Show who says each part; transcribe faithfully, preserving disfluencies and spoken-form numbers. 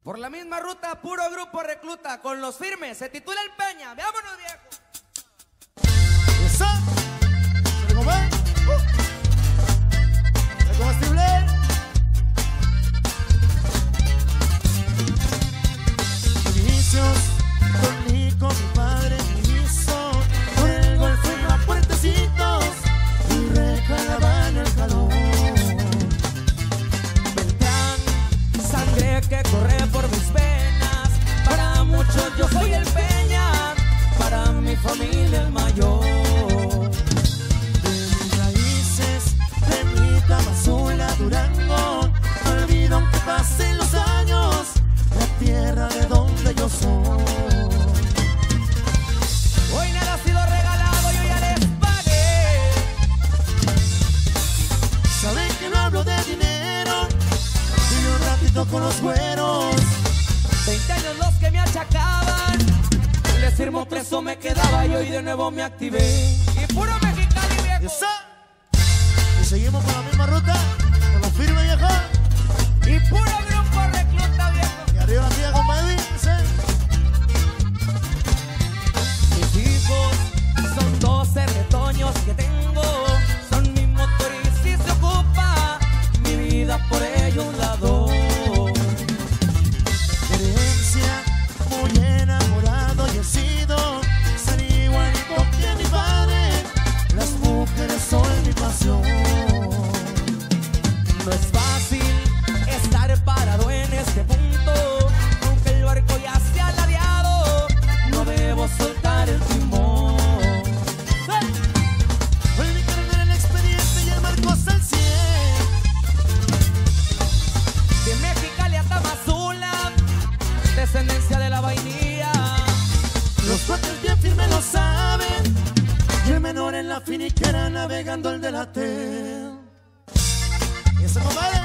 Speaker 1: Por la misma ruta, puro grupo recluta, con los firmes, se titula El Peña. Veámonos, viejo.
Speaker 2: Eso. ¿Cómo va? Uh. ¿El comestible? Inicios con mi, con mi padre me hizo. Por el golfo iba puertecitos y recalaba en el calor.
Speaker 1: Sangre que corre por mis venas, para muchos yo soy el Peña, para mi familia el mayor.
Speaker 2: De mis raíces, de mi Tamazula, Durango, no olvido aunque pasen los años, la tierra de donde yo soy.
Speaker 1: Hoy nada ha sido regalado, yo ya les pagué.
Speaker 2: Saben que no hablo de dinero, y un ratito con los güeros.
Speaker 1: Veinte años los que me achacaban, les firmo preso me quedaba y hoy de nuevo me activé. Y puro Mexicali, viejo.
Speaker 2: Esa. Y seguimos por la misma ruta, con los firmes, viejo.
Speaker 1: Y puro grupo recluta, viejo.
Speaker 2: Y arriba la tía con Baby, ¿sí?
Speaker 1: Mis hijos son doce retoños que tengo, son mi motor y si se ocupa mi vida por ellos la doy.
Speaker 2: Herencia, muy enamorado y he sido, ser igualito que mi padre, las mujeres son mi pasión.
Speaker 1: No es fácil estar parado en este punto, aunque el barco ya se ha ladeado, no debo soltar el timón.
Speaker 2: Hoy mi carnal el expediente y el barco hasta el cien.
Speaker 1: De Mexicali a Tamazula, descendencia de la vainilla.
Speaker 2: Los cuates bien firmes lo saben, y el menor en la finiquera navegando el de la T. Y ese compadre